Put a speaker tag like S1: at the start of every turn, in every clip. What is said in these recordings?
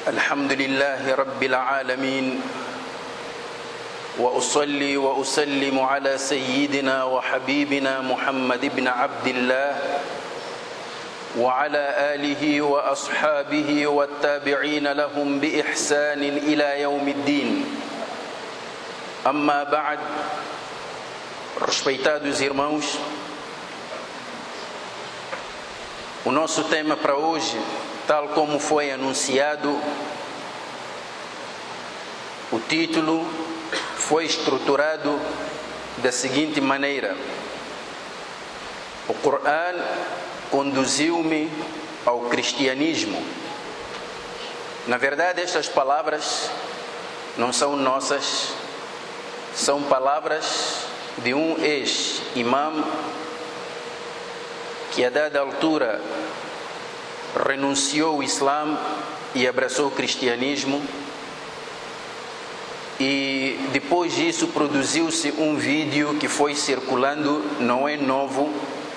S1: الحمد لله رب العالمين وأصلي وأسلم على سيدنا وحبيبنا محمد بن عبد الله وعلى آله وأصحابه والتابعين لهم بإحسان إلى يوم الدين. أما بعد, respeitados irmãos, o nosso tema para hoje, tal como foi anunciado, o título foi estruturado da seguinte maneira: o Corão conduziu-me ao cristianismo. Na verdade, estas palavras não são nossas, são palavras de um ex-imam que a dada altura renunciou ao Islã e abraçou o cristianismo, e depois disso produziu-se um vídeo que foi circulando, não é novo.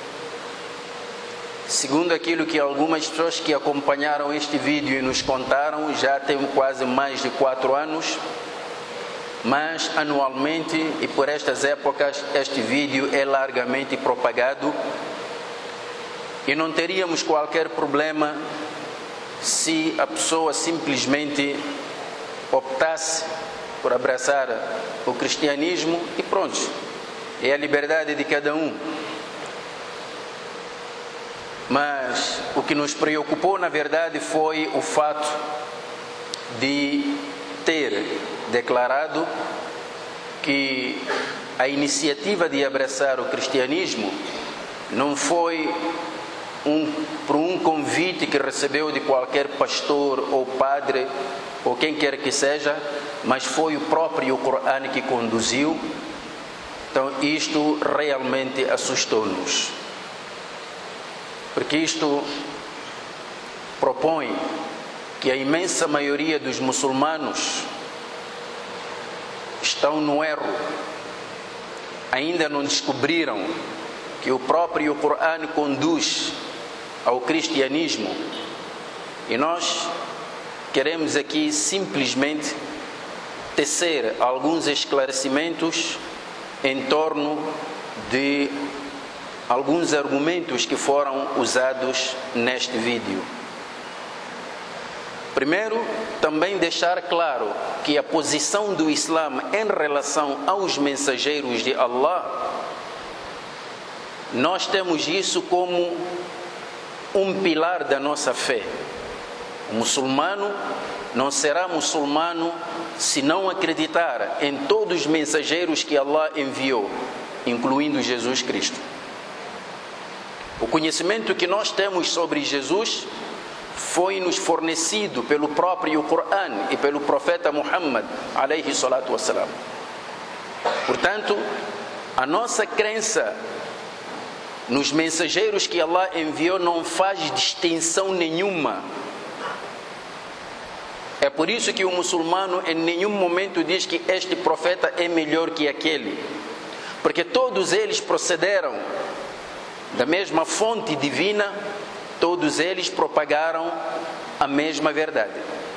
S1: Segundo aquilo que algumas pessoas que acompanharam este vídeo nos contaram, já tem quase mais de 4 anos, mas anualmente e por estas épocas este vídeo é largamente propagado. E não teríamos qualquer problema se a pessoa simplesmente optasse por abraçar o cristianismo e pronto, é a liberdade de cada um. Mas o que nos preocupou, na verdade, foi o fato de ter declarado que a iniciativa de abraçar o cristianismo não foi por um convite que recebeu de qualquer pastor ou padre ou quem quer que seja, mas foi o próprio Corão que conduziu. Então isto realmente assustou-nos, porque isto propõe que a imensa maioria dos muçulmanos estão no erro, ainda não descobriram que o próprio Corão conduz ao cristianismo. E nós queremos aqui simplesmente tecer alguns esclarecimentos em torno de alguns argumentos que foram usados neste vídeo. Primeiro, também deixar claro que a posição do Islã em relação aos mensageiros de Allah, nós temos isso como um pilar da nossa fé. O muçulmano não será muçulmano se não acreditar em todos os mensageiros que Allah enviou, incluindo Jesus Cristo. O conhecimento que nós temos sobre Jesus foi-nos fornecido pelo próprio Corão e pelo profeta Muhammad, alayhi salatu wassalam. Portanto, a nossa crença nos mensageiros que Allah enviou não faz distinção nenhuma. É por isso que o muçulmano em nenhum momento diz que este profeta é melhor que aquele, porque todos eles procederam da mesma fonte divina, todos eles propagaram a mesma verdade.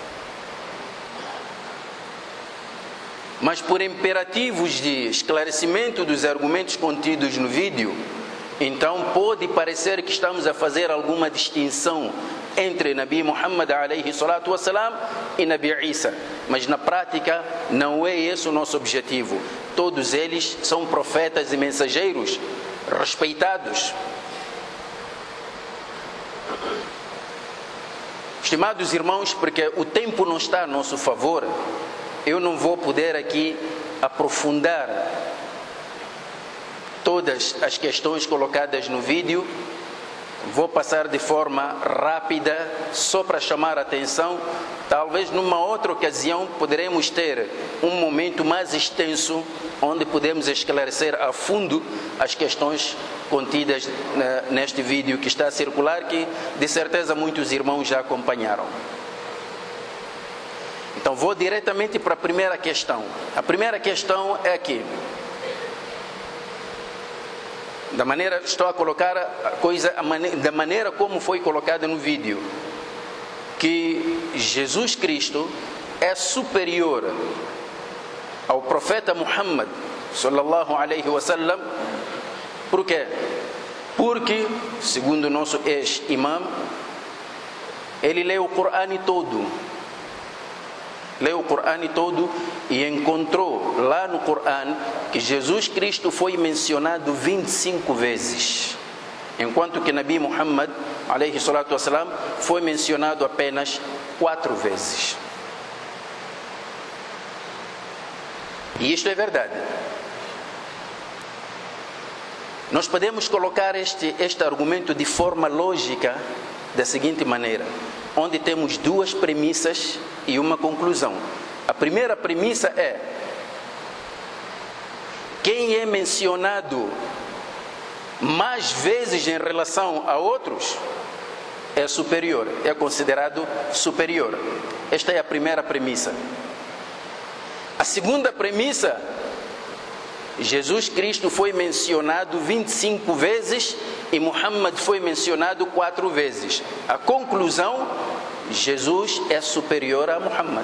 S1: Mas por imperativos de esclarecimento dos argumentos contidos no vídeo, então pode parecer que estamos a fazer alguma distinção entre Nabi Muhammad alayhi salatu wassalam e Nabi Isa, mas na prática não é esse o nosso objetivo. Todos eles são profetas e mensageiros respeitados. Estimados irmãos, porque o tempo não está a nosso favor, eu não vou poder aqui aprofundar todas as questões colocadas no vídeo. Vou passar de forma rápida, só para chamar a atenção. Talvez numa outra ocasião poderemos ter um momento mais extenso, onde podemos esclarecer a fundo as questões contidas neste vídeo que está a circular, que de certeza muitos irmãos já acompanharam. Então vou diretamente para a primeira questão. A primeira questão é aqui. Da maneira, estou a colocar a coisa da maneira como foi colocada no vídeo. que Jesus Cristo é superior ao profeta Muhammad sallallahu alaihi wasallam. Por quê? Porque, segundo o nosso ex-imam, ele leu o Corão todo. Leu o Corão todo e encontrou lá no Corão que Jesus Cristo foi mencionado 25 vezes, enquanto que Nabi Muhammad alayhi salatu wassalam foi mencionado apenas 4 vezes. E isto é verdade. Nós podemos colocar este argumento de forma lógica da seguinte maneira, onde temos duas premissas e uma conclusão. A primeira premissa é: quem é mencionado mais vezes em relação a outros é superior, é considerado superior. Esta é a primeira premissa. A segunda premissa: Jesus Cristo foi mencionado 25 vezes e Muhammad foi mencionado 4 vezes. A conclusão: Jesus é superior a Muhammad.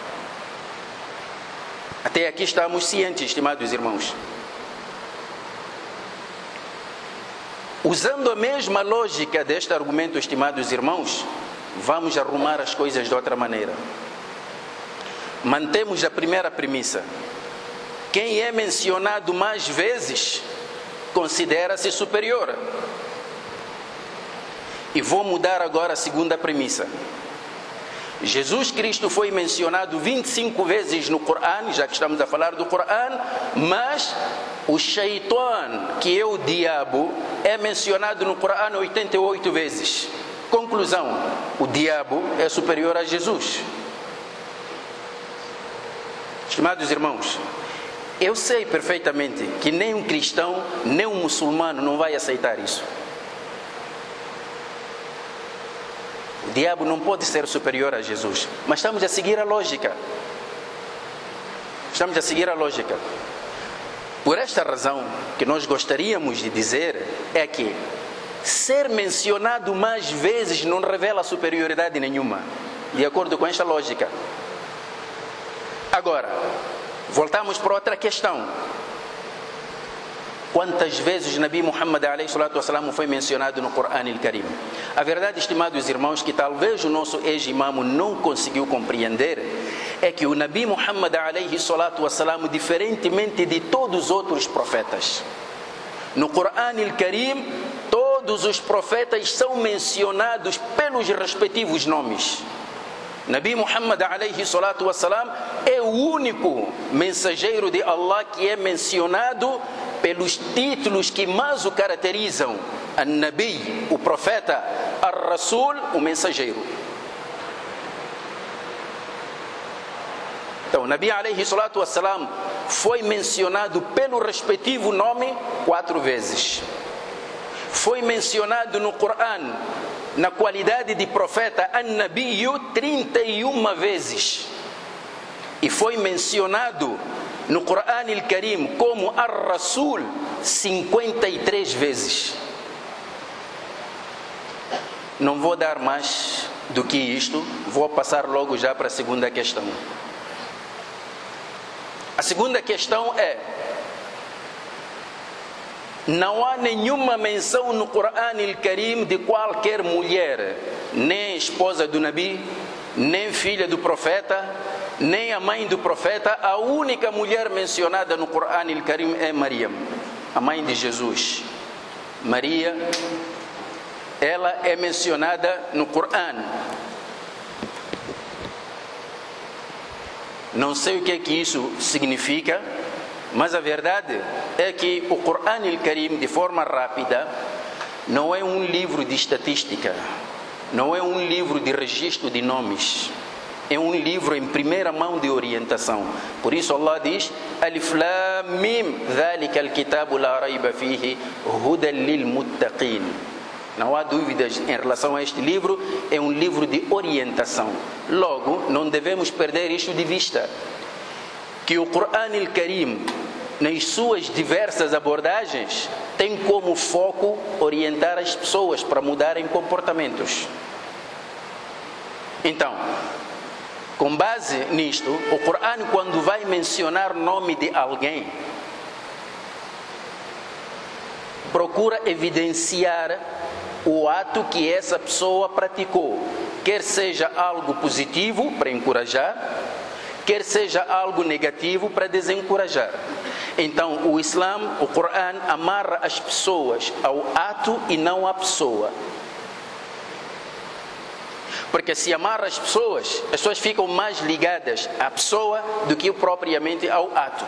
S1: Até aqui estamos cientes, estimados irmãos. Usando a mesma lógica deste argumento, estimados irmãos, vamos arrumar as coisas de outra maneira. Mantemos a primeira premissa: quem é mencionado mais vezes considera-se superior. E vou mudar agora a segunda premissa. Jesus Cristo foi mencionado 25 vezes no Corão, já que estamos a falar do Corão, mas o Shaitan, que é o diabo, é mencionado no Corão 88 vezes. Conclusão: o diabo é superior a Jesus. Estimados irmãos, eu sei perfeitamente que nem um cristão, nem um muçulmano não vai aceitar isso. O diabo não pode ser superior a Jesus, mas estamos a seguir a lógica. Estamos a seguir a lógica. Por esta razão, que nós gostaríamos de dizer é que ser mencionado mais vezes não revela superioridade nenhuma, de acordo com esta lógica. Agora, voltamos para outra questão. Quantas vezes Nabi Muhammad alayhi salatu wassalam foi mencionado no Corão al-Karim? A verdade, estimados irmãos, que talvez o nosso ex-imam não conseguiu compreender, é que o Nabi Muhammad alayhi salatu wassalam, diferentemente de todos os outros profetas, no Corão al-Karim, todos os profetas são mencionados pelos respectivos nomes. Nabi Muhammad alayhi salatu wassalam é o único mensageiro de Allah que é mencionado pelos títulos que mais o caracterizam: An-Nabi, o profeta, Ar-Rasul, o mensageiro. Então, Nabi alayhi salatu wassalam foi mencionado pelo respectivo nome 4 vezes. Foi mencionado no Corão na qualidade de profeta An-Nabiyu 31 vezes. E foi mencionado no Corão al-Karim como Ar-Rasul 53 vezes. Não vou dar mais do que isto, vou passar logo já para a segunda questão. A segunda questão é: não há nenhuma menção no Corão al-Karim de qualquer mulher, nem esposa do Nabi, nem filha do profeta, nem a mãe do profeta. A única mulher mencionada no Corão al-Karim é Maria, a mãe de Jesus. Maria, ela é mencionada no Corão. Não sei o que é que isso significa, mas a verdade é que o Corão al-Karim, de forma rápida, não é um livro de estatística, não é um livro de registro de nomes, é um livro em primeira mão de orientação. Por isso Allah diz: Alif Lam Mim, Dhalika al-Kitabu la raiba fihi, Hudan lil muttaqin. Não há dúvidas em relação a este livro, é um livro de orientação. Logo, não devemos perder isto de vista, que o Corão al-Karim, nas suas diversas abordagens, tem como foco orientar as pessoas para mudarem comportamentos. Então, com base nisto, o Corão, quando vai mencionar o nome de alguém, procura evidenciar o ato que essa pessoa praticou, quer seja algo positivo para encorajar, quer seja algo negativo para desencorajar. Então, o Islã, o Corão, amarra as pessoas ao ato e não à pessoa. Porque se amarra as pessoas ficam mais ligadas à pessoa do que propriamente ao ato.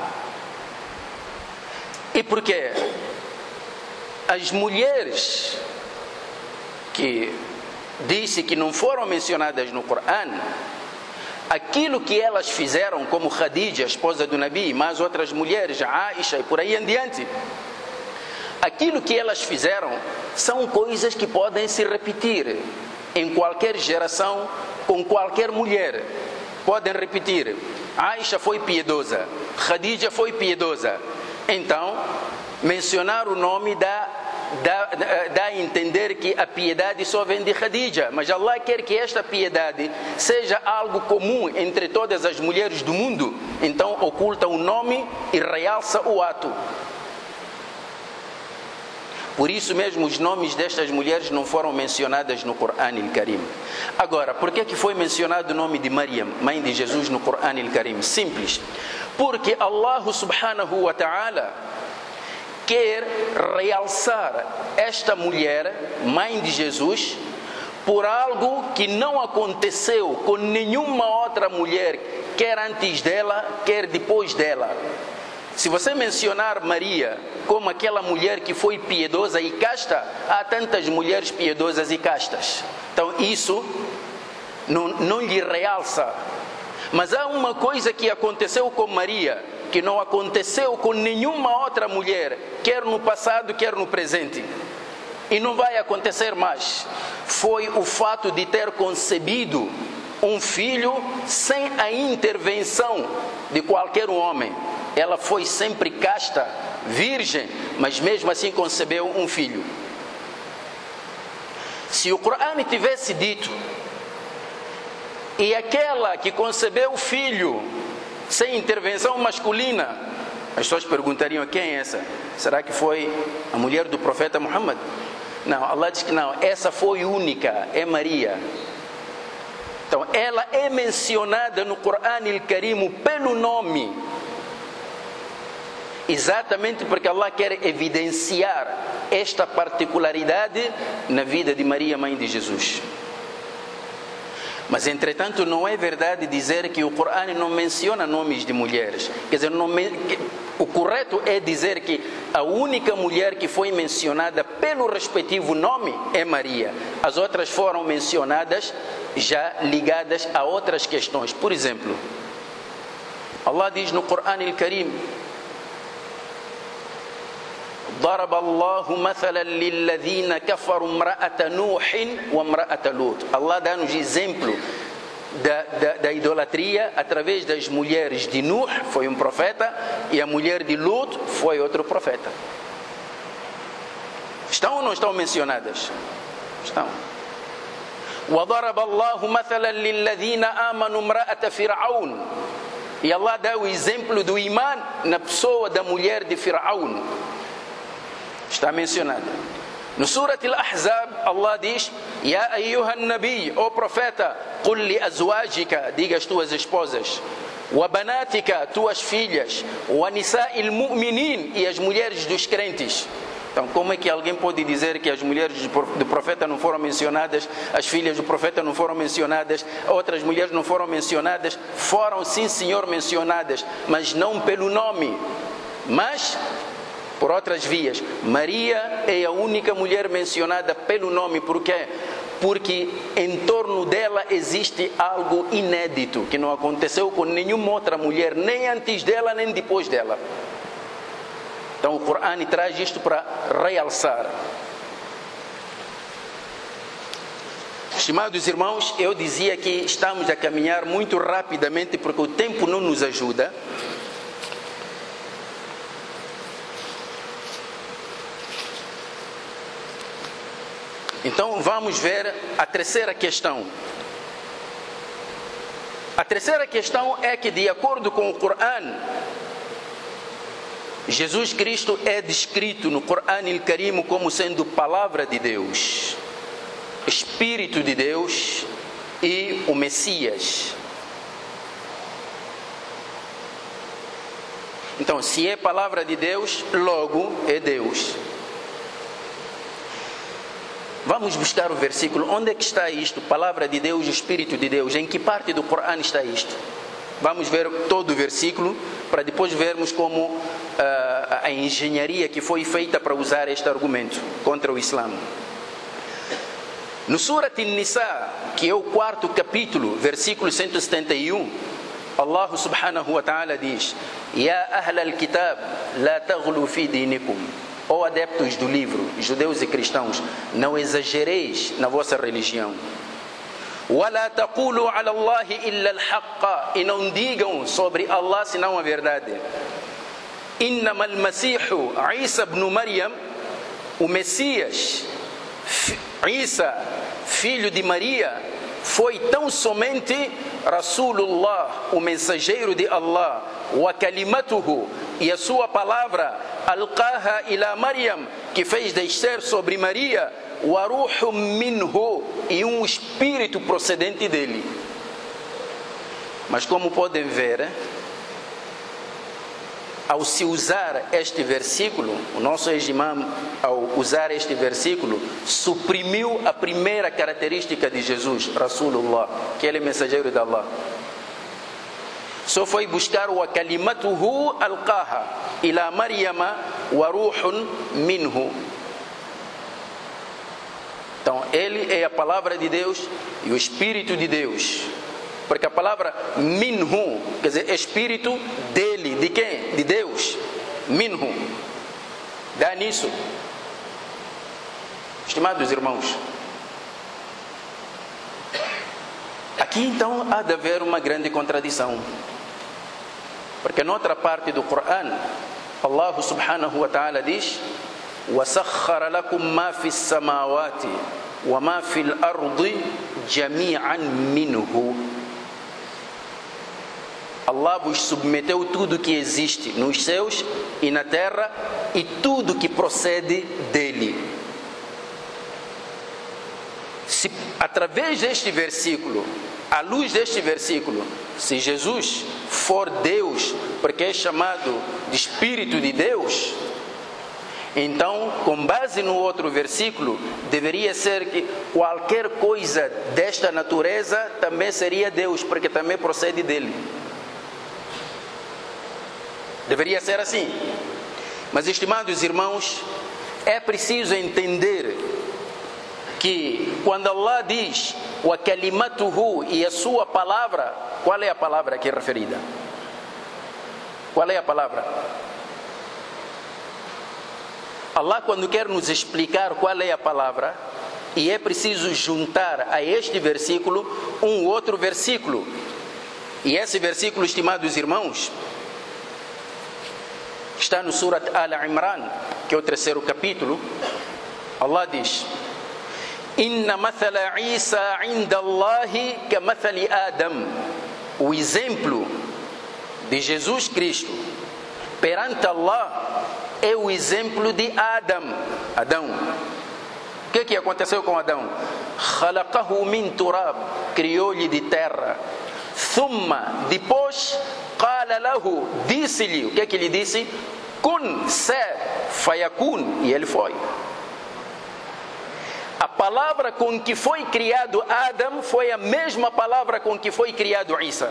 S1: E por quê? As mulheres que disse que não foram mencionadas no Corão, aquilo que elas fizeram, como Khadija, esposa do Nabi, mas outras mulheres, Aisha e por aí em diante, aquilo que elas fizeram são coisas que podem se repetir em qualquer geração, com qualquer mulher. Podem repetir. Aisha foi piedosa, Khadija foi piedosa. Então, mencionar o nome dá a entender que a piedade só vem de Khadija, mas Allah quer que esta piedade seja algo comum entre todas as mulheres do mundo. Então oculta o nome e realça o ato. Por isso mesmo os nomes destas mulheres não foram mencionadas no Corão Al-Karim. Agora, por que foi mencionado o nome de Maryam, mãe de Jesus, no Corão Al-Karim? Simples. Porque Allah subhanahu wa ta'ala quer realçar esta mulher, mãe de Jesus, por algo que não aconteceu com nenhuma outra mulher, quer antes dela, quer depois dela. Se você mencionar Maria como aquela mulher que foi piedosa e casta, há tantas mulheres piedosas e castas. Então isso não lhe realça. Mas há uma coisa que aconteceu com Maria, que não aconteceu com nenhuma outra mulher, quer no passado, quer no presente. E não vai acontecer mais. Foi o fato de ter concebido um filho sem a intervenção de qualquer homem. Ela foi sempre casta, virgem, mas mesmo assim concebeu um filho. Se o Corão tivesse dito, e aquela que concebeu o filho sem intervenção masculina, as pessoas perguntariam: quem é essa? Será que foi a mulher do profeta Muhammad? Não, Allah diz que não, essa foi única, é Maria. Então ela é mencionada no Corão Al-Karim pelo nome, exatamente porque Allah quer evidenciar esta particularidade na vida de Maria, mãe de Jesus. Mas entretanto não é verdade dizer que o Corão não menciona nomes de mulheres. Quer dizer, o correto é dizer que a única mulher que foi mencionada pelo respectivo nome é Maria. As outras foram mencionadas já ligadas a outras questões. Por exemplo, Allah diz no Corão Al-Karim: ضرب الله مثلا للذين كفروا امرأة نوح وامرأة لوط. Allah dá-nos exemplo da idolatria através das mulheres de Nuh, foi um profeta, e a mulher de Lut foi outro profeta. Estão ou não estão mencionadas? Estão. وضرب الله مثلا للذين آمنوا امرأة فرعون. E Allah dá o exemplo do imã na pessoa da mulher de Firaun. Está mencionada. No Surat Al-Ahzab, Allah diz: Ya ayyuhan nabi, ó profeta, qul li azwajika, diga às tuas esposas, wa banatika, tuas filhas, wa nisa'il mu'minin, e as mulheres dos crentes. Então, como é que alguém pode dizer que as mulheres do profeta não foram mencionadas, as filhas do profeta não foram mencionadas, outras mulheres não foram mencionadas? Foram, sim senhor, mencionadas, mas não pelo nome, mas por outras vias. Maria é a única mulher mencionada pelo nome. Por quê? Porque em torno dela existe algo inédito que não aconteceu com nenhuma outra mulher, nem antes dela, nem depois dela. Então o Corão traz isto para realçar. Estimados irmãos, eu dizia que estamos a caminhar muito rapidamente porque o tempo não nos ajuda. Então vamos ver a terceira questão. A terceira questão é que, de acordo com o Corão, Jesus Cristo é descrito no Corão Al-Karim como sendo palavra de Deus, Espírito de Deus e o Messias. Então, se é palavra de Deus, logo é Deus. Vamos buscar o versículo. Onde é que está isto? Palavra de Deus, Espírito de Deus. Em que parte do Corão está isto? Vamos ver todo o versículo para depois vermos como a engenharia que foi feita para usar este argumento contra o Islã. No Surat An-Nisa, que é o 4º capítulo, versículo 171, Allah subhanahu wa ta'ala diz: Ya ahl al-kitab, la taghlu fi dinikum. Ó adeptos do livro, judeus e cristãos, não exagereis na vossa religião. وَلَا تَقُولُوا عَلَى اللَّهِ إِلَّا الْحَقَّ. E não digam sobre Allah senão a verdade. إِنَّمَا الْمَسِيحُ عِيسَى بْنُ مَرْيَمَ. O Messias, Isa, filho de Maria, foi tão somente Rasulullah, o mensageiro de Allah, wa kalimatuhu, e a sua palavra, alqaha ila Maryam, que fez descer sobre Maria, wa ruhum minhu, e um espírito procedente dele. Mas como podem ver, ao se usar este versículo, o nosso ex-imam, ao usar este versículo, suprimiu a primeira característica de Jesus, Rasulullah, que ele é mensageiro de Allah. Só foi buscar o kalimatuhu alqaha ila Maryama wa ruhun minhu. Então, ele é a palavra de Deus e o Espírito de Deus. Porque a palavra minhu, quer dizer, espírito dele, de quem? De Deus. Minhu. Dá nisso. Estimados irmãos, aqui então há de haver uma grande contradição. Porque noutra parte do Corão, Allah subhanahu wa ta'ala diz: وَسَخَّرَ لَكُمْ مَا فِي السَّمَاوَاتِ وَمَا فِي الْأَرْضِ جَمِيعًا مِّنْهُ. Allah vos submeteu tudo que existe nos céus e na terra e tudo que procede dele. Se através deste versículo, à luz deste versículo, se Jesus for Deus, porque é chamado de Espírito de Deus, então, com base no outro versículo, deveria ser que qualquer coisa desta natureza também seria Deus, porque também procede dele. Deveria ser assim. Mas, estimados irmãos, é preciso entender que quando Allah diz wa kalimatuhu, e a sua palavra, qual é a palavra aqui referida? Qual é a palavra? Allah, quando quer nos explicar qual é a palavra, e é preciso juntar a este versículo um outro versículo. E esse versículo, estimados irmãos, está no Surat Al-Imran, que é o 3º capítulo. Allah diz: Inna mathala Isa inda Allahi ka mathali Adam. O exemplo de Jesus Cristo perante Allah é o exemplo de Adão. O que aconteceu com Adão? Khalaqahu min turab, criou-lhe de terra. Thumma, depois, qala lahu, disse-lhe, o que ele disse? Kun, ser, fayakun, e ele foi. A palavra com que foi criado Adão foi a mesma palavra com que foi criado Isa.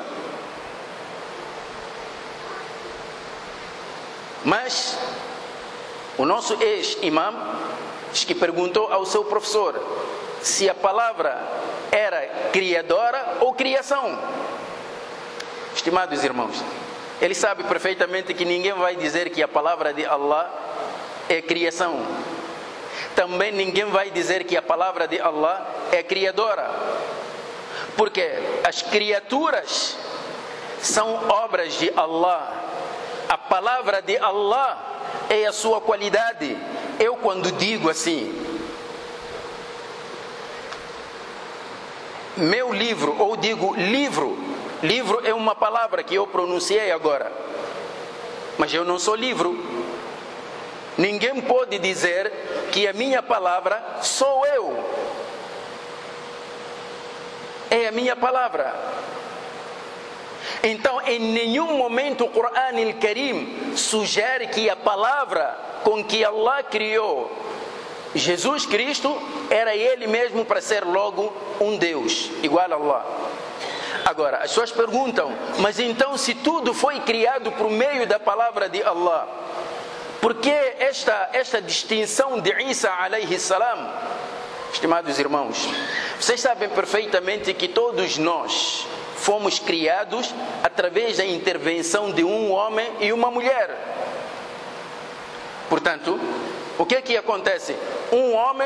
S1: Mas o nosso ex-imam diz que perguntou ao seu professor se a palavra era criadora ou criação. Estimados irmãos, ele sabe perfeitamente que ninguém vai dizer que a palavra de Allah é criação. Também ninguém vai dizer que a palavra de Allah é criadora. Porque as criaturas são obras de Allah. A palavra de Allah é a sua qualidade. Eu, quando digo assim, meu livro, ou digo livro, Livro é uma palavra que eu pronunciei agora, mas eu não sou livro. Ninguém pode dizer que a minha palavra sou eu. É a minha palavra. Então, em nenhum momento o Corão Al-Karim sugere que a palavra com que Allah criou Jesus Cristo era Ele mesmo para ser logo um Deus, igual a Allah. Agora, as pessoas perguntam, mas então se tudo foi criado por meio da palavra de Allah, por que esta distinção de Isa alayhi salam? Estimados irmãos, vocês sabem perfeitamente que todos nós fomos criados através da intervenção de um homem e uma mulher. Portanto, o que é que acontece? Um homem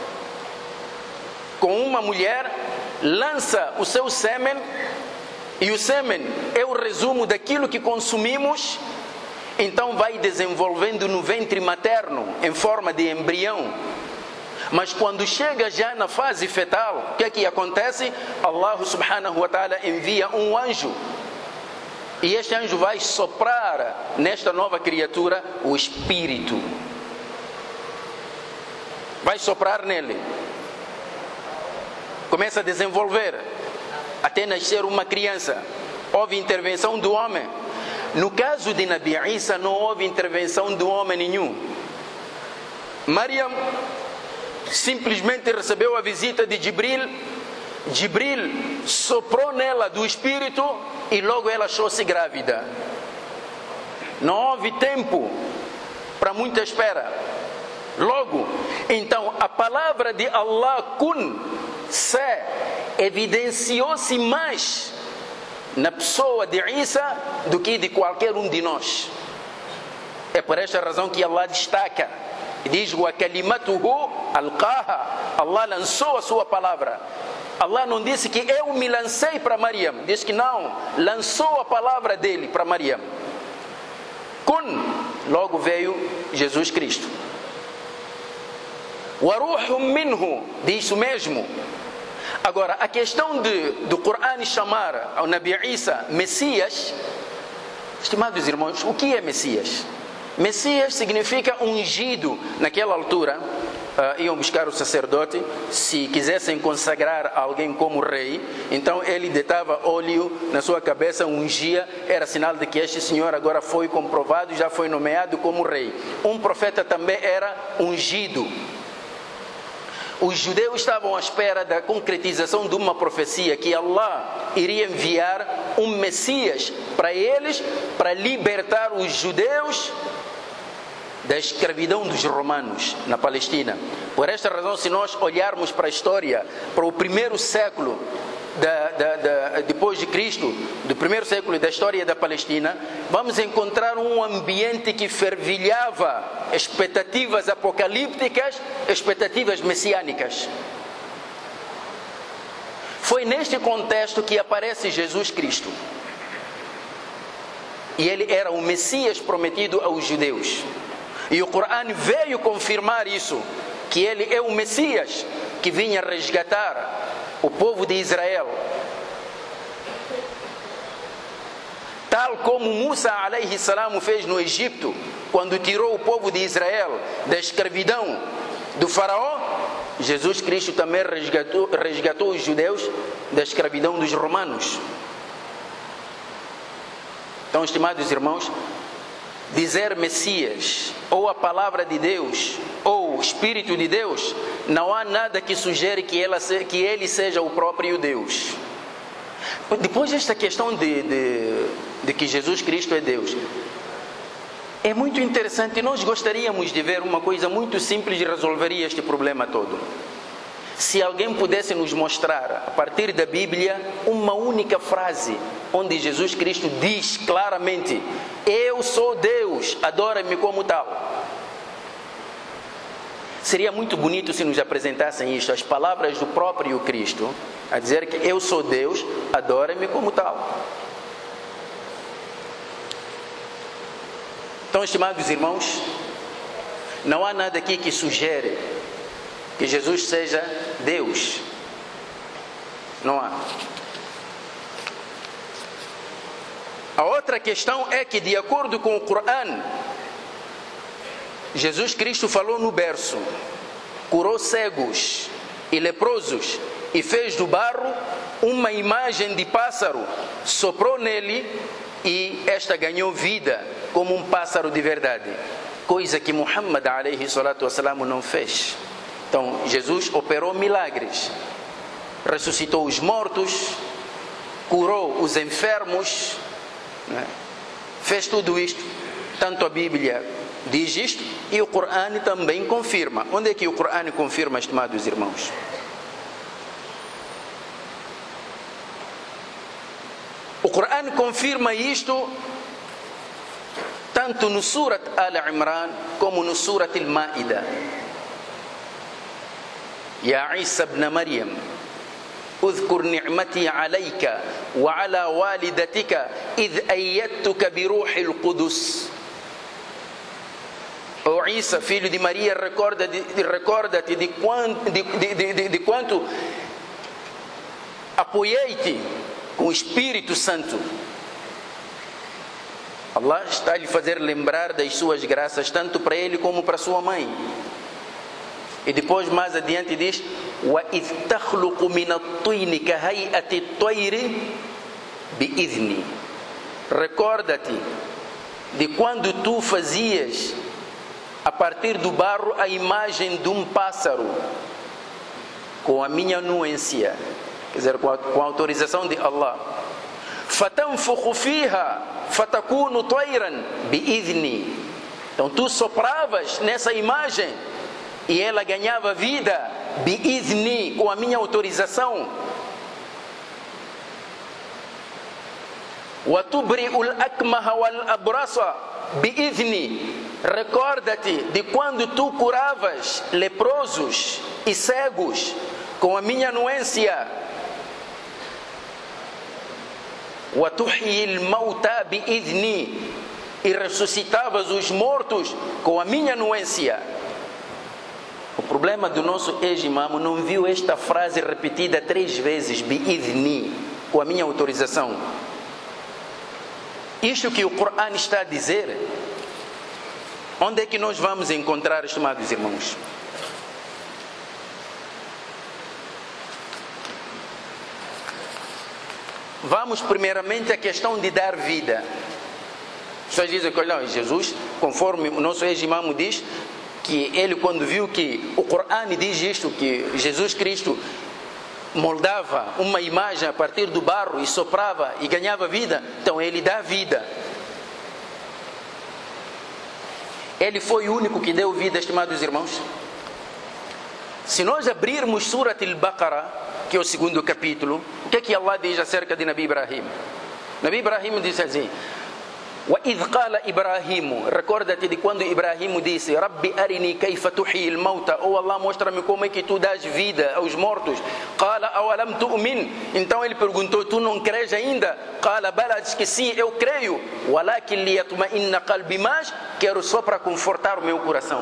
S1: com uma mulher lança o seu sêmen, e o sêmen é o resumo daquilo que consumimos, então vai desenvolvendo no ventre materno em forma de embrião. Mas quando chega já na fase fetal, o que é que acontece? Allah subhanahu wa ta'ala envia um anjo, e este anjo vai soprar nesta nova criatura o espírito. Vai soprar nele, começa a desenvolver até nascer uma criança. Houve intervenção do homem. No caso de Nabi Isa não houve intervenção do homem nenhum. Maryam simplesmente recebeu a visita de Jibril. Jibril soprou nela do espírito e logo ela achou-se grávida. Não houve tempo para muita espera. Logo, então a palavra de Allah, kun, se, evidenciou-se mais na pessoa de Isa do que de qualquer um de nós. É por esta razão que Allah destaca e diz: wa kalimatuhu alqaha. Allah lançou a sua palavra. Allah não disse que eu me lancei para Maryam, diz que não, lançou a palavra dele para Maryam. Kun, logo veio Jesus Cristo. Wa ruhum minhu, diz o mesmo. Agora, a questão do Corão chamar ao Nabi Isa Messias, estimados irmãos, o que é Messias? Messias significa ungido. Naquela altura, iam buscar o sacerdote, se quisessem consagrar alguém como rei, então ele deitava óleo na sua cabeça, ungia, era sinal de que este senhor agora foi comprovado, já foi nomeado como rei. Um profeta também era ungido. Os judeus estavam à espera da concretização de uma profecia que Allah iria enviar um Messias para eles, para libertar os judeus da escravidão dos romanos na Palestina. Por esta razão, se nós olharmos para a história, para o primeiro século depois de Cristo, do primeiro século da história da Palestina, vamos encontrar um ambiente que fervilhava expectativas apocalípticas, expectativas messiânicas. Foi neste contexto que aparece Jesus Cristo. E ele era o Messias prometido aos judeus. E o Corão veio confirmar isso, que ele é o Messias que vinha resgatar o povo de Israel. Tal como Musa alayhi salam fez no Egito, quando tirou o povo de Israel da escravidão do faraó, Jesus Cristo também resgatou os judeus da escravidão dos romanos. Então, estimados irmãos, dizer Messias, ou a palavra de Deus, ou o Espírito de Deus, não há nada que sugere que ele seja o próprio Deus. Depois desta questão de que Jesus Cristo é Deus, é muito interessante. Nós gostaríamos de ver uma coisa muito simples que resolveria este problema todo. Se alguém pudesse nos mostrar, a partir da Bíblia, uma única frase onde Jesus Cristo diz claramente: eu sou Deus, adora-me como tal. Seria muito bonito se nos apresentassem isto, as palavras do próprio Cristo, a dizer que eu sou Deus, adora-me como tal. Então, estimados irmãos, não há nada aqui que sugere que Jesus seja Deus. Não há. A outra questão é que, de acordo com o Corão, Jesus Cristo falou no berço, curou cegos e leprosos e fez do barro uma imagem de pássaro, soprou nele e esta ganhou vida como um pássaro de verdade, coisa que Muhammad alayhi salatu wassalam não fez. Então Jesus operou milagres, ressuscitou os mortos, curou os enfermos, né? Fez tudo isto. Tanto a Bíblia diz isto e o Corão também confirma. Onde é que o Corão confirma, estimados irmãos? O Corão confirma isto tanto no Surat Al-Imran como no Surat Al-Ma'idah. Ya Isa ibn Maryam, اذكر نعمتي عليك وعلى والدتك إذ أيدتك بروح القدس. O Isa, filho de Maria, recorda-te de quanto apoiei-te com o Espírito Santo. Allah está a lhe fazer lembrar das suas graças, tanto para ele como para sua mãe. E depois, mais adiante, diz: وَإِذْ تَخْلُقُ مِنَ الطِّينِ كَهَيْئَةِ الطَّيْرِ بِإِذْنِي. Recorda-te de quando tu fazias a partir do barro a imagem de um pássaro com a minha anuência, quer dizer, com a autorização de Allah. فَتَنْفُخُ فِيهَا فَتَكُونُ طَيْرًا بِإِذْنِي. Então tu sopravas nessa imagem e ela ganhava vida, bi'izni, com a minha autorização. وَتُبْرِئُ الْأَكْمَهَ وَالْأَبْرَصَ bi'izni. Recorda-te de quando tu curavas leprosos e cegos com a minha anuência. وَتُحْيِي الْمَوْتَى bi'izni. E ressuscitavas os mortos com a minha anuência. O problema do nosso ex-imam não viu esta frase repetida 3 vezes, bi'izni, com a minha autorização. Isto que o Corão está a dizer, onde é que nós vamos encontrar, estimados irmãos? Vamos primeiramente à questão de dar vida. As pessoas dizem que, olha, Jesus, conforme o nosso ex-imam diz, que ele, quando viu que o Corão diz isto, que Jesus Cristo moldava uma imagem a partir do barro e soprava e ganhava vida, então ele dá vida. Ele foi o único que deu vida, estimados irmãos. Se nós abrirmos Surat Al-Baqarah, que é o 2º capítulo, o que é que Allah diz acerca de Nabi Ibrahim? Nabi Ibrahim diz assim: وَإِذْ قَالَ إِبْرَاهِيمُ. Recorda-te de quando Ibrahim disse: رَبِّ أَرِنِي كَيْفَ تُحْيِي الْمَوْتَى. Oh Allah, mostra-me como é que tu dás vida aos mortos. قَالَ أَوَلَمْ تُؤْمِنْ. Então ele perguntou: tu não crees ainda? قَالَ بَلَا. Diz que sim, eu creio. وَلَكِنْ لِيَطْمَئِنَّ قَلْبِي. Mas quero só para confortar o meu coração.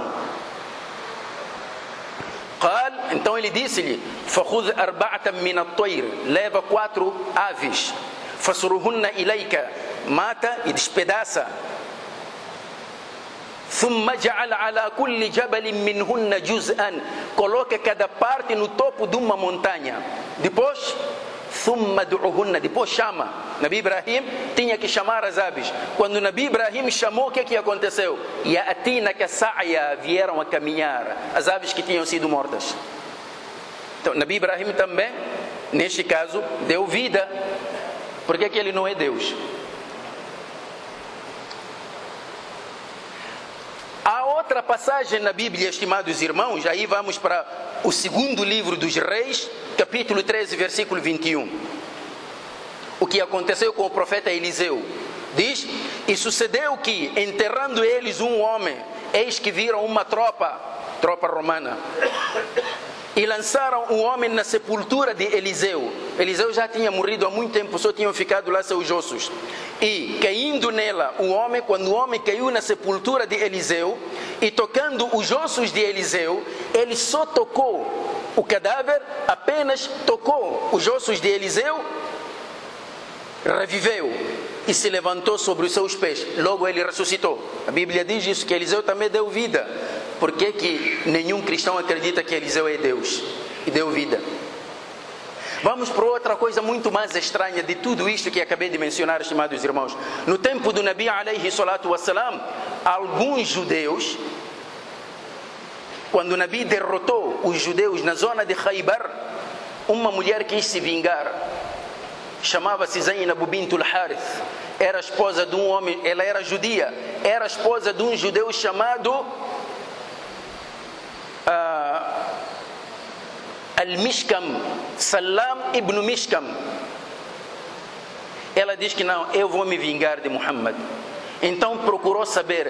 S1: قال, então ele disse-lhe: فَخُذْ أَرْبَعَةً مِنَ الطَّيْرِ. Leva 4 aves. فَصُرُهُنَّ إِلَيْكَ. Mata e despedaça. ثُمَّ جَعَلْ عَلَى كُلِّ جَبَلٍ مِّنْهُنَّ جُزْءًا. Coloca cada parte no topo de uma montanha. Depois, ثُمَّ دُعُهُنَّ. Depois chama. Nabi Ibrahim tinha que chamar as aves. Quando Nabi Ibrahim chamou, o que aconteceu? يَأْتِينَكَ سَعْيًا. Vieram a caminhar as aves que tinham sido mortas. Então, Nabi Ibrahim também, neste caso, deu vida. Por que ele não é Deus? Há outra passagem na Bíblia, estimados irmãos, aí vamos para o 2º livro dos Reis, capítulo 13, versículo 21. O que aconteceu com o profeta Eliseu? Diz: e sucedeu que, enterrando eles um homem, eis que viram uma tropa romana, e lançaram o homem na sepultura de Eliseu. Eliseu já tinha morrido há muito tempo, só tinham ficado lá seus ossos. E caindo nela o homem, quando o homem caiu na sepultura de Eliseu, e tocando os ossos de Eliseu, ele só tocou o cadáver, apenas tocou os ossos de Eliseu, reviveu. e se levantou sobre os seus pés. Logo ele ressuscitou. A Bíblia diz isso, que Eliseu também deu vida. Por que que nenhum cristão acredita que Eliseu é Deus e deu vida? Vamos para outra coisa muito mais estranha de tudo isto que acabei de mencionar, estimados irmãos. No tempo do Nabi alayhi salatu wassalam, alguns judeus, quando o Nabi derrotou os judeus na zona de Khaybar, uma mulher quis se vingar. Chamava-se Zainab bint al-Harith. Era esposa de um homem, ela era judia, era esposa de um judeu chamado Al-Mishkam, Salam ibn Mishkam. Ela diz que não, eu vou me vingar de Muhammad. Então procurou saber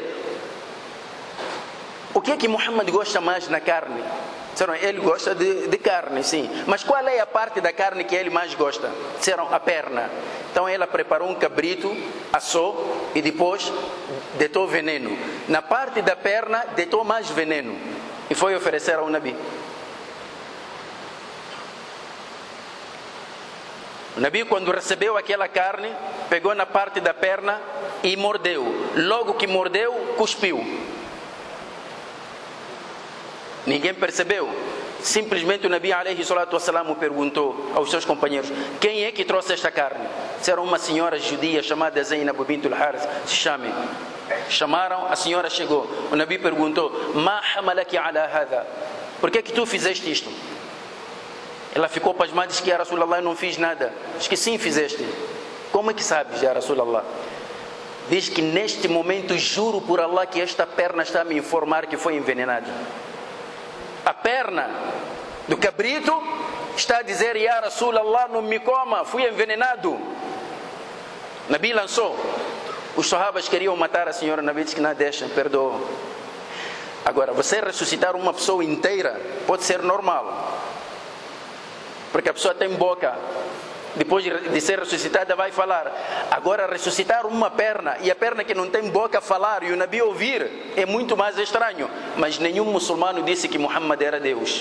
S1: o que é que Muhammad gosta mais na carne. Disseram, ele gosta de carne, sim. Mas qual é a parte da carne que ele mais gosta? Disseram, a perna. Então ela preparou um cabrito, assou e depois deitou veneno. Na parte da perna, deitou mais veneno e foi oferecer ao Nabi. O Nabi, quando recebeu aquela carne, pegou na parte da perna e mordeu. Logo que mordeu, cuspiu. Ninguém percebeu. Simplesmente o Nabi alayhi salatu wassalam perguntou aos seus companheiros: quem é que trouxe esta carne? Disseram, uma senhora judia chamada Zainab bint al-Harith. Se chame. Chamaram, a senhora chegou. O Nabi perguntou: ma hamalaki ala hadha? Por que tu fizeste isto? Ela ficou pasmada e disse que, ya Rasulallah, eu não fiz nada. Diz que sim, fizeste. Como é que sabes, ya Rasulallah? Diz que neste momento, juro por Allah que esta perna está a me informar que foi envenenada. A perna do cabrito está a dizer, ya Rasulallah, não me coma, fui envenenado. Nabi lançou. Os sahabas queriam matar a senhora, Nabi disse que não deixa, perdoa. Agora, você ressuscitar uma pessoa inteira pode ser normal, porque a pessoa tem boca, depois de ser ressuscitada vai falar. Agora ressuscitar uma perna, e a perna que não tem boca falar, e o Nabi ouvir, é muito mais estranho. Mas nenhum muçulmano disse que Muhammad era Deus.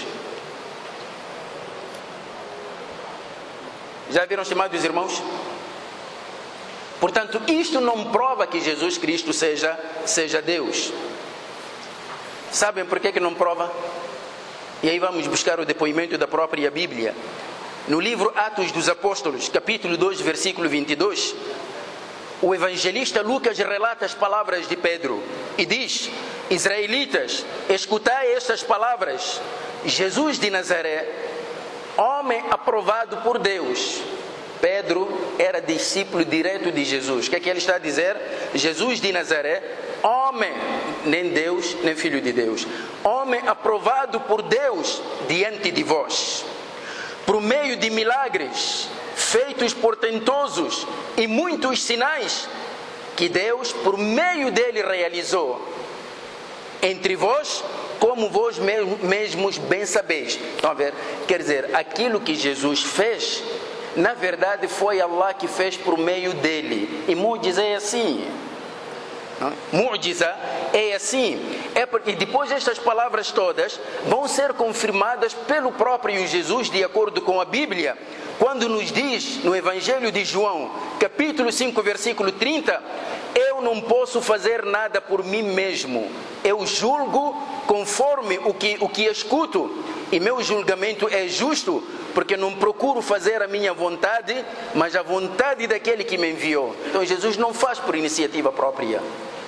S1: Já viram, estimados irmãos? Portanto, isto não prova que Jesus Cristo seja Deus. Sabem por que não prova? E aí vamos buscar o depoimento da própria Bíblia. No livro Atos dos Apóstolos, capítulo 2, versículo 22, o evangelista Lucas relata as palavras de Pedro e diz: israelitas, escutai estas palavras. Jesus de Nazaré, homem aprovado por Deus. Pedro era discípulo direto de Jesus. O que é que ele está a dizer? Jesus de Nazaré, homem, nem Deus, nem filho de Deus, homem aprovado por Deus diante de vós, por meio de milagres, feitos portentosos e muitos sinais que Deus, por meio dele, realizou entre vós, como vós mesmos bem sabeis. Estão a ver? Quer dizer, aquilo que Jesus fez, na verdade foi Allah que fez por meio dele. E Mu'jiza é assim. Mu'jiza é assim. E depois estas palavras todas vão ser confirmadas pelo próprio Jesus, de acordo com a Bíblia, quando nos diz no Evangelho de João, capítulo 5, versículo 30, eu não posso fazer nada por mim mesmo, eu julgo conforme o que escuto, e meu julgamento é justo, porque não procuro fazer a minha vontade, mas a vontade daquele que me enviou. Então Jesus não faz por iniciativa própria.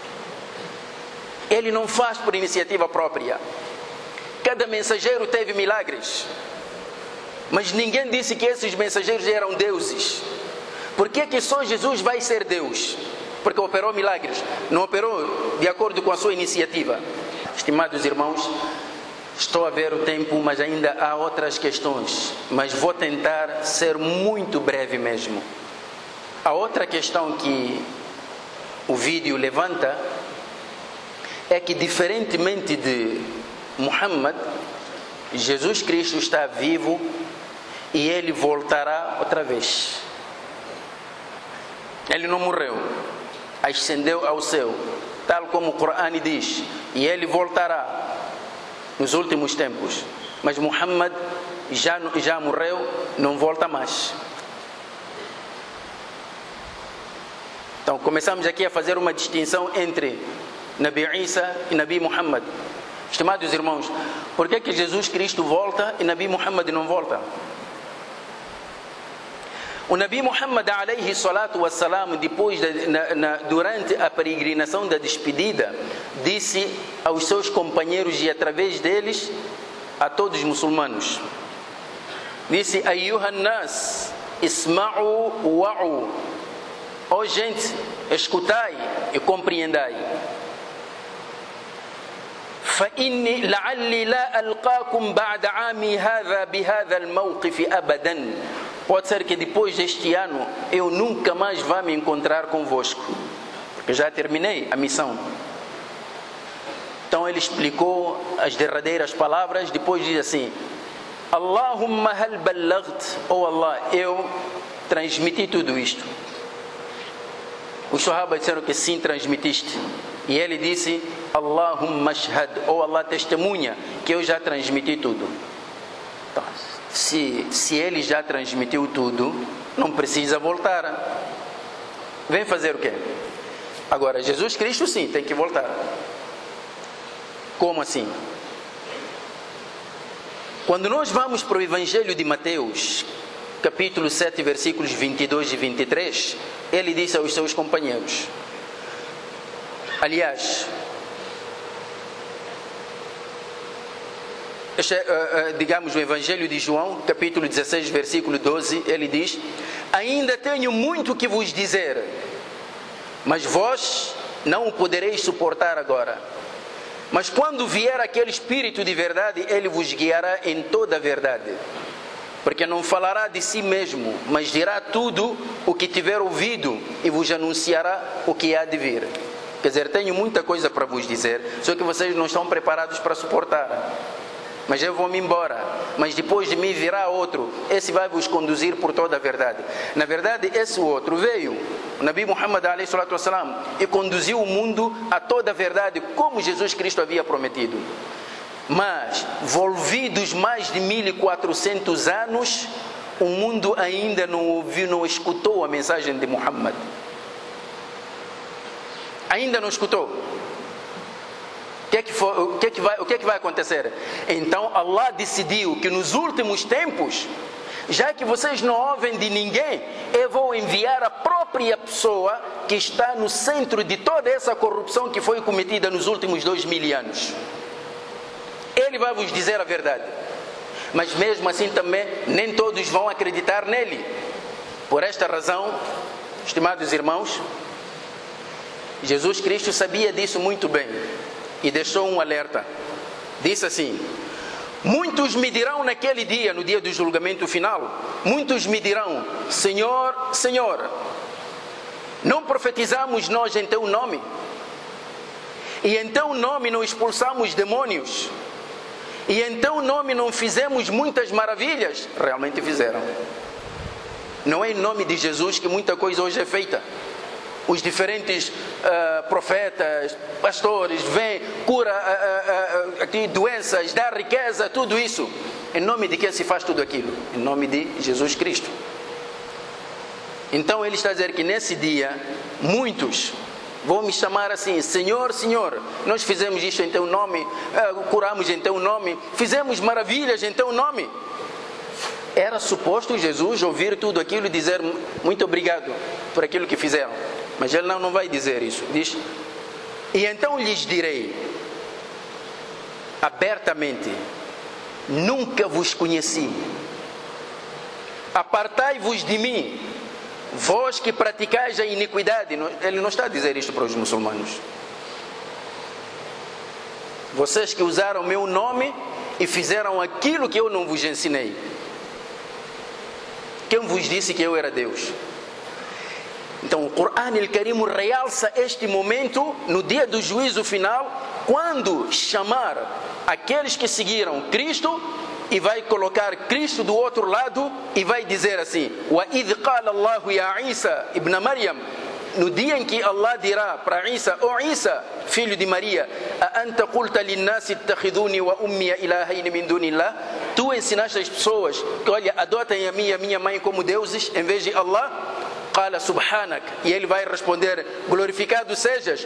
S1: Ele não faz por iniciativa própria. Cada mensageiro teve milagres, mas ninguém disse que esses mensageiros eram deuses. Por que que só Jesus vai ser Deus? Porque operou milagres, não operou de acordo com a sua iniciativa. Estimados irmãos, estou a ver o tempo, mas ainda há outras questões, mas vou tentar ser muito breve mesmo. A outra questão que o vídeo levanta é que, diferentemente de Muhammad, Jesus Cristo está vivo e ele voltará outra vez. Ele não morreu, ascendeu ao céu, tal como o Corão diz, e ele voltará nos últimos tempos. Mas Muhammad já morreu, não volta mais. Então começamos aqui a fazer uma distinção entre Nabi Isa e Nabi Muhammad. Estimados irmãos, por que Jesus Cristo volta e Nabi Muhammad não volta? O Nabi Muhammad alayhi salatu wassalam, depois durante a peregrinação da despedida, disse aos seus companheiros e através deles a todos os muçulmanos, disse: Ayyuhan nas, isma'u wa'u. Ó gente, escutai e compreendai. فإني لعلي لا ألقاكم بعد عامي هذا بهذا الموقف أبدا. Pode ser que depois deste ano eu nunca mais vá me encontrar convosco, porque já terminei a missão. Então ele explicou as derradeiras palavras, depois diz assim: Allahumma hal ballaght, oh Allah, eu transmiti tudo isto. Os sahabas disseram que sim, transmitiste. E ele disse: Allahumma ashhad, oh Allah, testemunha que eu já transmiti tudo. Então, se ele já transmitiu tudo, não precisa voltar. Vem fazer o quê? Agora, Jesus Cristo sim, tem que voltar. Como assim? Quando nós vamos para o Evangelho de Mateus, capítulo 7, versículos 22 e 23, ele disse aos seus companheiros, aliás, digamos o Evangelho de João, capítulo 16, versículo 12, ele diz: ainda tenho muito que vos dizer, mas vós não o podereis suportar agora. Mas quando vier aquele Espírito de verdade, ele vos guiará em toda a verdade. Porque não falará de si mesmo, mas dirá tudo o que tiver ouvido e vos anunciará o que há de vir. Quer dizer, tenho muita coisa para vos dizer, só que vocês não estão preparados para suportar. Mas eu vou-me embora, mas depois de mim virá outro, esse vai vos conduzir por toda a verdade. Na verdade, esse outro veio, o Nabi Muhammad alayhi salatu wassalam, e conduziu o mundo a toda a verdade, como Jesus Cristo havia prometido. Mas, volvidos mais de 1400 anos, o mundo ainda não ouviu, não escutou a mensagem de Muhammad. Ainda não escutou. O que é que vai acontecer? Então Allah decidiu que nos últimos tempos, já que vocês não ouvem de ninguém, eu vou enviar a própria pessoa que está no centro de toda essa corrupção que foi cometida nos últimos 2000 anos. Ele vai vos dizer a verdade. Mas mesmo assim também nem todos vão acreditar nele. Por esta razão, estimados irmãos, Jesus Cristo sabia disso muito bem e deixou um alerta. Disse assim: muitos me dirão naquele dia, no dia do julgamento final, muitos me dirão: Senhor, Senhor, não profetizamos nós em teu nome? E em teu nome não expulsamos demônios? E em teu nome não fizemos muitas maravilhas? Realmente fizeram. Não é em nome de Jesus que muita coisa hoje é feita. Os diferentes profetas, pastores, vêm, cura doenças, dá riqueza, tudo isso. Em nome de quem se faz tudo aquilo? Em nome de Jesus Cristo. Então ele está a dizer que nesse dia, muitos vão me chamar assim: Senhor, Senhor, nós fizemos isto em teu nome, curamos em teu nome, fizemos maravilhas em teu nome. Era suposto Jesus ouvir tudo aquilo e dizer muito obrigado por aquilo que fizeram. Mas ele não vai dizer isso. Diz: e então lhes direi abertamente: nunca vos conheci. Apartai-vos de mim, vós que praticais a iniquidade. Ele não está a dizer isto para os muçulmanos. Vocês que usaram meu nome e fizeram aquilo que eu não vos ensinei. Quem vos disse que eu era Deus? Então o Corão Al-Karim realça este momento no dia do juízo final, quando chamar aqueles que seguiram Cristo e vai colocar Cristo do outro lado e vai dizer assim: wa idh qala Allahu ya Isa ibn Maryam, no dia em que Allah dirá para Isa: ó Isa, filho de Maria, a anta qulta linnasi ittakhiduni wa ummi ilahayn min dunillah, tu ensinaste as pessoas que, olha, adotem a minha mãe como deuses em vez de Allah? Qala subhanak. E ele vai responder: glorificado sejas.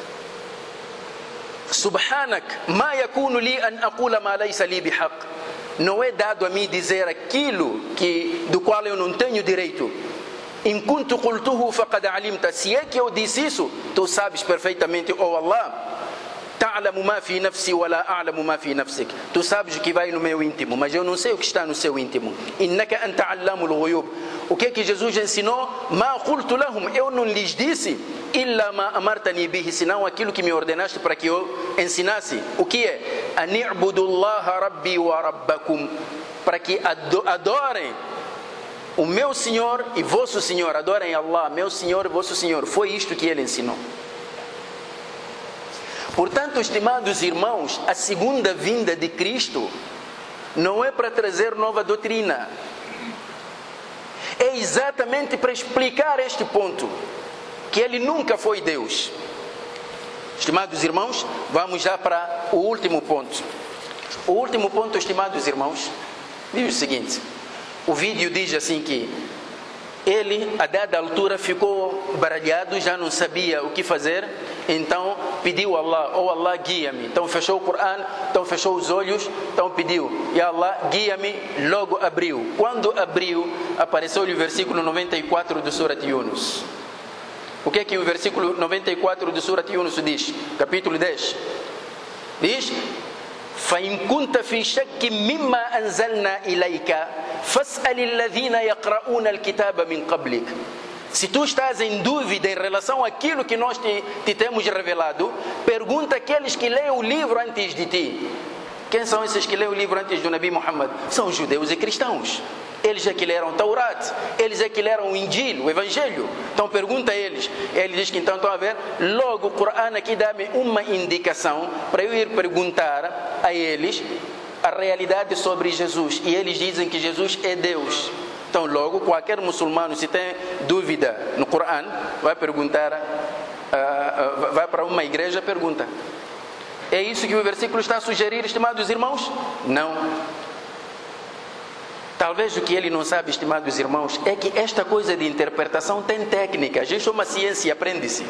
S1: Subhanak, ma yakunu li an aqula ma laysa li bihaq. Não é dado a mim dizer aquilo do qual eu não tenho direito. In kuntu qultuhu faqad alimta. Se é que eu disse isso, tu sabes perfeitamente, oh Allah. Ta'lamu ma fi nafsi wa la a'lamu ma fi nafsik. Tu sabes o que vai no meu íntimo, mas eu não sei o que está no seu íntimo. Innaka anta 'allamul ghuyub. O que é que Jesus ensinou? Ma qultu lahum, eu não lhes disse illa ma amartani bihi, senão aquilo que me ordenaste para que eu ensinasse. O que é? Ani'budullaha rabbi wa rabbakum, para que adorem o meu Senhor e vosso Senhor. Adorem Allah, meu Senhor e vosso Senhor. Foi isto que ele ensinou. Portanto, estimados irmãos, a segunda vinda de Cristo não é para trazer nova doutrina. É exatamente para explicar este ponto, que ele nunca foi Deus. Estimados irmãos, vamos já para o último ponto. O último ponto, estimados irmãos, diz o seguinte. O vídeo diz assim que ele, a dada altura, ficou baralhado, já não sabia o que fazer, então pediu a Allah: oh Allah, guia-me. Então fechou o Corão, então fechou os olhos, então pediu: e Allah, guia-me. Logo abriu. Quando abriu, apareceu-lhe o versículo 94 do Surat Yunus. O que é que o versículo 94 do Surat Yunus diz? Capítulo 10. Diz: فَإِن كُنْتَ فِي شَكٍّ مِّمَّا أَنزَلْنَا إِلَيْكَ فَاسْأَلِ الَّذِينَ يَقْرَؤُونَ الْكِتَابَ مِنْ قَبْلِكَ. Se tu estás em dúvida em relação àquilo que nós te temos revelado, pergunta àqueles que leem o livro antes de ti. Quem são esses que leem o livro antes do Nabi Muhammad? São os judeus e cristãos. Eles é que leram Taurat, eles é que leram o Injil, o Evangelho. Então pergunta a eles. Ele diz que então estão a ver, logo o Corão aqui dá-me uma indicação para eu ir perguntar a eles a realidade sobre Jesus. E eles dizem que Jesus é Deus. Então logo qualquer muçulmano, se tem dúvida no Corão, vai perguntar, vai para uma igreja, pergunta. É isso que o versículo está a sugerir, estimados irmãos? Não. Talvez o que ele não sabe, estimados irmãos, é que esta coisa de interpretação tem técnica. Isto é uma ciência, aprende-se.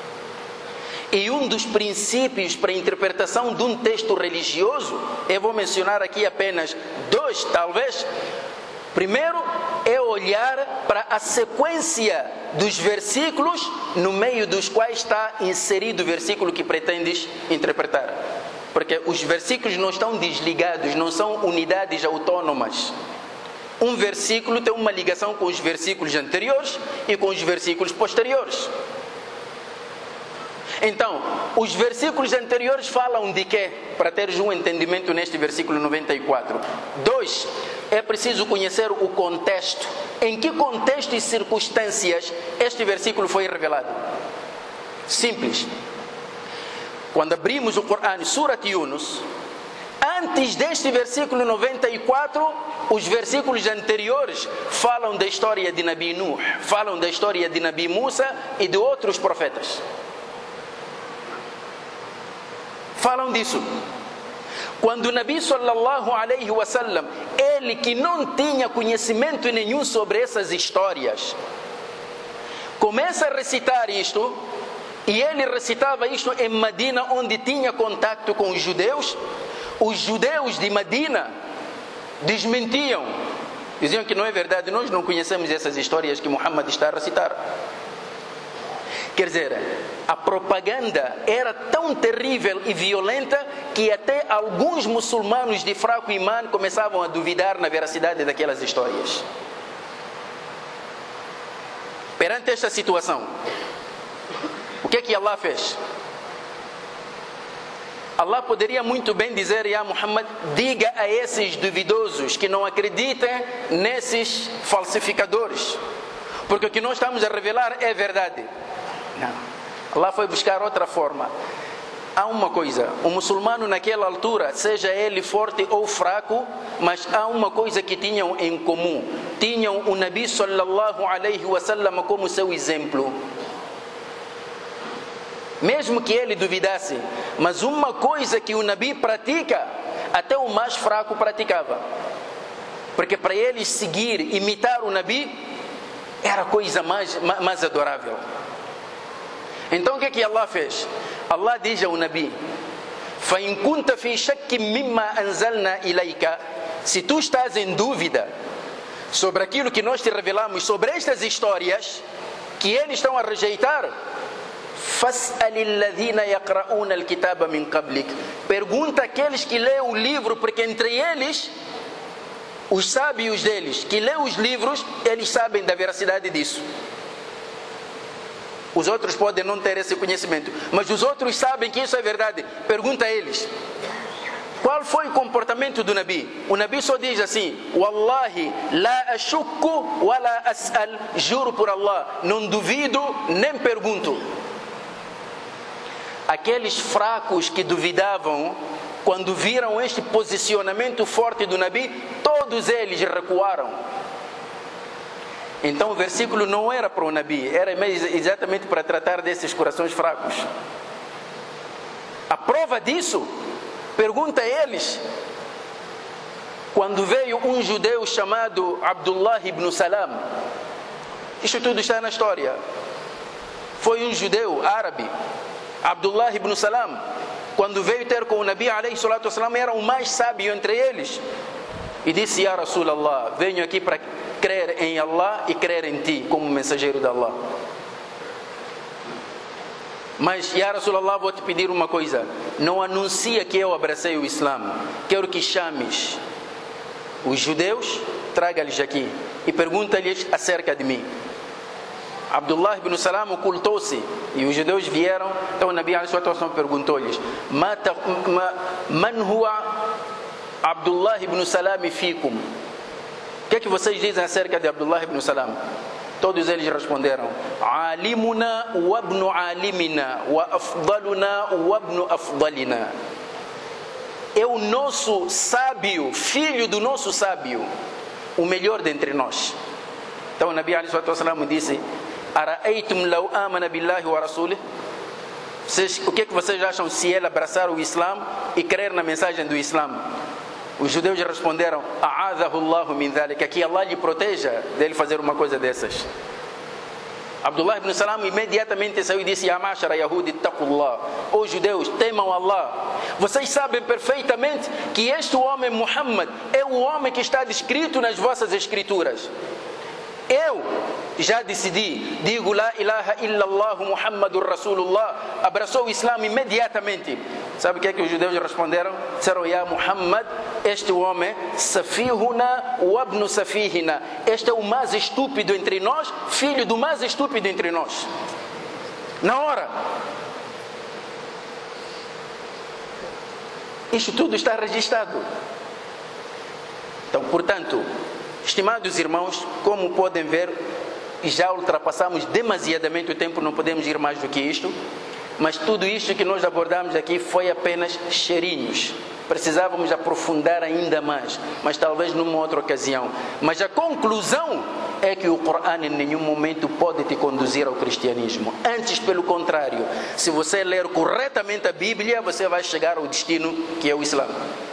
S1: E um dos princípios para a interpretação de um texto religioso, eu vou mencionar aqui apenas dois, talvez. Primeiro é olhar para a sequência dos versículos no meio dos quais está inserido o versículo que pretendes interpretar. Porque os versículos não estão desligados, não são unidades autônomas. Um versículo tem uma ligação com os versículos anteriores e com os versículos posteriores. Então, os versículos anteriores falam de quê? Para teres um entendimento neste versículo 94. 2. É preciso conhecer o contexto. Em que contexto e circunstâncias este versículo foi revelado? Simples. Quando abrimos o Corão, Surat Yunus, antes deste versículo 94, os versículos anteriores falam da história de Nabi Nuh, falam da história de Nabi Musa e de outros profetas. Falam disso. Quando o Nabi sallallahu alaihi wasallam, ele que não tinha conhecimento nenhum sobre essas histórias, começa a recitar isto, e ele recitava isto em Medina, onde tinha contato com os judeus de Medina desmentiam, diziam que não é verdade, nós não conhecemos essas histórias que Muhammad está a recitar. Quer dizer, a propaganda era tão terrível e violenta que até alguns muçulmanos de fraco imã começavam a duvidar na veracidade daquelas histórias. Perante esta situação, o que é que Allah fez? Allah poderia muito bem dizer: "Ya Muhammad, diga a esses duvidosos que não acreditem nesses falsificadores, porque o que nós estamos a revelar é verdade." Não. Allah foi buscar outra forma. Há uma coisa, o muçulmano naquela altura, seja ele forte ou fraco, mas há uma coisa que tinham em comum. Tinham o Nabi sallallahu alaihi wasallam como seu exemplo. Mesmo que ele duvidasse, mas uma coisa que o Nabi pratica, até o mais fraco praticava. Porque para eles seguir, imitar o Nabi, Era a coisa mais adorável. Então o que Allah fez? Allah diz ao Nabi: فَإِن كُنْتَ فِي شَكٍّ مِمَّا أَنزَلْنَا إِلَيْكَ. Se tu estás em dúvida sobre aquilo que nós te revelamos, sobre estas histórias que eles estão a rejeitar, فَاسْأَلِ الَّذِينَ يَقْرَؤُونَ الْكِتَابَ مِنْ قَبْلِكَ. Pergunta àqueles que leem o livro, porque entre eles, os sábios deles, que leem os livros, eles sabem da veracidade disso. Os outros podem não ter esse conhecimento, mas os outros sabem que isso é verdade. Pergunta a eles. Qual foi o comportamento do Nabi? O Nabi só diz assim: Wallahi la ashukku wa la as'al. Juro por Allah, não duvido nem pergunto. Aqueles fracos que duvidavam, quando viram este posicionamento forte do Nabi, todos eles recuaram. Então o versículo não era para o Nabi, era exatamente para tratar desses corações fracos. A prova disso, pergunta a eles, quando veio um judeu chamado Abdullah ibn Salam. Isso tudo está na história. Foi um judeu árabe, Abdullah ibn Salam. Quando veio ter com o Nabi alayhi salatu wasalam, era o mais sábio entre eles. E disse: Ya Rasulallah, venho aqui para crer em Allah e crer em ti como mensageiro de Allah. Mas, Ya Rasulallah, vou te pedir uma coisa: não anuncia que eu abracei o Islã. Quero que chames os judeus, traga-lhes aqui e pergunta-lhes acerca de mim. Abdullah ibn Salam ocultou-se e os judeus vieram. Então o Nabi alayhi salatu wasalam perguntou-lhes: Man huwa Abdullah ibn Salam fikum? O que é que vocês dizem acerca de Abdullah ibn Salam? Todos eles responderam: Alimuna wa ibn alimina wa afdaluna wa ibn afdalina. É o nosso sábio, filho do nosso sábio, o melhor dentre nós. Então o Nabi alayhi salatu wasalam disse: Ara'aytum law amana billahi wa rasulih. O que é que vocês acham se ele abraçar o Islã e crer na mensagem do Islã? Os judeus responderam: A'adhahu Allahu min dhalika, que Allah lhe proteja dele fazer uma coisa dessas. Abdullah ibn Salam imediatamente saiu e disse: Ya ma'shara yahudi ittaqullah. Os judeus, temam Allah. Vocês sabem perfeitamente que este homem Muhammad é o homem que está descrito nas vossas escrituras. Eu já decidi, digo la ilaha illallah Muhammadur Rasulullah. Abraçou o Islã imediatamente. Sabe o que é que os judeus responderam? Disseram: Ya Muhammad, este homem, safihuna wa ibn safihina. Este é o mais estúpido entre nós, filho do mais estúpido entre nós. Na hora. Isto tudo está registrado. Então, portanto, estimados irmãos, como podem ver, já ultrapassamos demasiadamente o tempo, não podemos ir mais do que isto. Mas tudo isto que nós abordamos aqui foi apenas cheirinhos. Precisávamos aprofundar ainda mais, mas talvez numa outra ocasião. Mas a conclusão é que o Corão em nenhum momento pode te conduzir ao cristianismo. Antes, pelo contrário, se você ler corretamente a Bíblia, você vai chegar ao destino que é o Islã.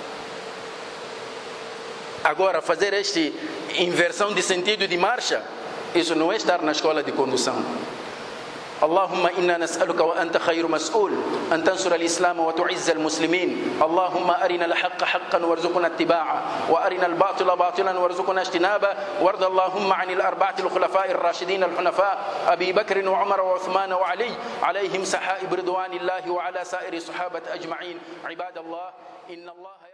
S1: Agora, fazer esta inversão de sentido de marcha, isso não é estar na escola de condução. اللهم إنا نسألك وأنت خير مسؤول أن تنصر الإسلام وتعز المسلمين. اللهم أرنا الحق حقا وارزقنا اتباعه وأرنا الباطل باطلا وارزقنا اجتنابه. وارض اللهم عن الأربعة الخلفاء الراشدين الحنفاء أبي بكر وعمر وعثمان وعلي عليهم سحائب رضوان الله وعلى سائر الصحابة أجمعين. عباد الله إن الله